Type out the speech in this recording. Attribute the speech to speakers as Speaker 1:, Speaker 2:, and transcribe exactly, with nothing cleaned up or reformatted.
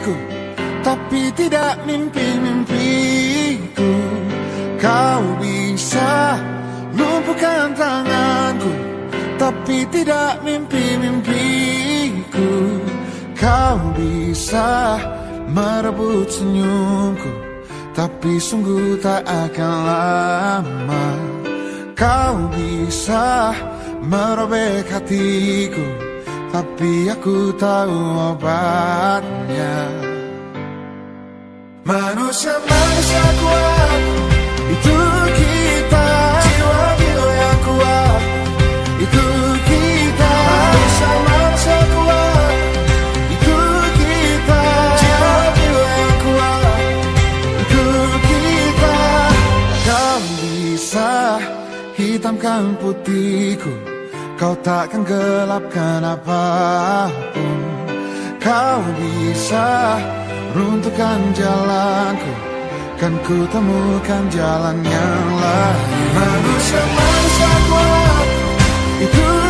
Speaker 1: hatiku, tapi tidak mimpi-mimpiku. Kau bisa lumpuhkan tanganku, tapi tidak mimpi-mimpiku. Kau bisa merebut senyumku, tapi sungguh tak akan lama. Kau bisa merobek hatiku, tapi aku tahu obatnya. Manusia-manusia kuat, itu kita. Jiwa-jiwa yang kuat, itu kita. Manusia-manusia kuat, itu kita. Jiwa-jiwa yang kuat, itu kita. Kau bisa hitamkan putihku, kau takkan gelapkan apapun. Kau bisa runtuhkan jalanku, kan ku temukan jalan yang lain. Manusia-manusia kuat, itu